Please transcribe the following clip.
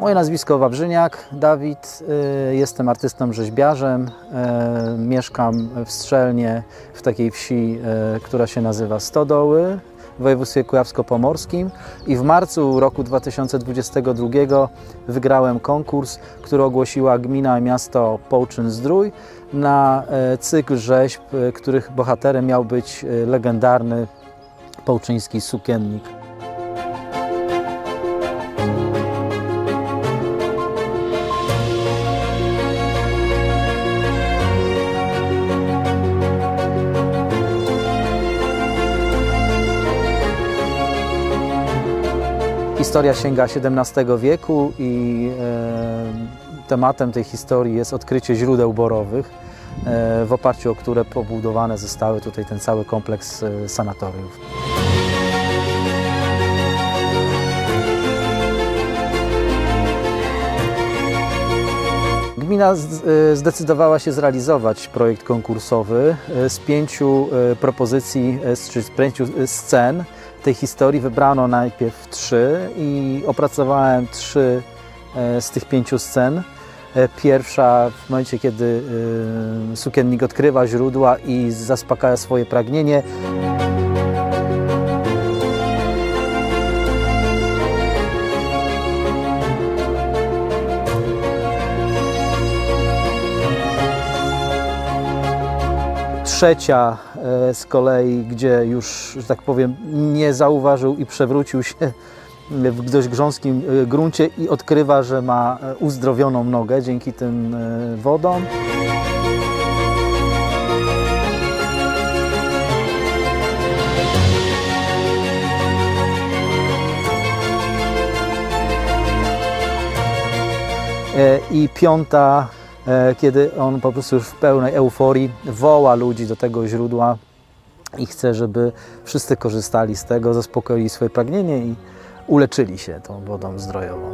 Moje nazwisko Wawrzyniak, Dawid. Jestem artystą rzeźbiarzem. Mieszkam w Strzelnie, w takiej wsi, która się nazywa Stodoły w województwie kujawsko-pomorskim. I w marcu roku 2022 wygrałem konkurs, który ogłosiła gmina i miasto Połczyn-Zdrój na cykl rzeźb, których bohaterem miał być legendarny połczyński sukiennik. Historia sięga XVII wieku i tematem tej historii jest odkrycie źródeł borowych, w oparciu o które pobudowane zostały tutaj ten cały kompleks sanatoriów. Gmina zdecydowała się zrealizować projekt konkursowy. Z 5 propozycji, czy z 5 scen tej historii wybrano najpierw 3 i opracowałem 3 z tych 5 scen. Pierwsza w momencie, kiedy sukiennik odkrywa źródła i zaspokaja swoje pragnienie. Trzecia z kolei, gdzie już, że tak powiem, nie zauważył i przewrócił się w dość grząskim gruncie i odkrywa, że ma uzdrowioną nogę dzięki tym wodom. I piąta, kiedy on po prostu już w pełnej euforii woła ludzi do tego źródła i chce, żeby wszyscy korzystali z tego, zaspokoili swoje pragnienie i uleczyli się tą wodą zdrojową.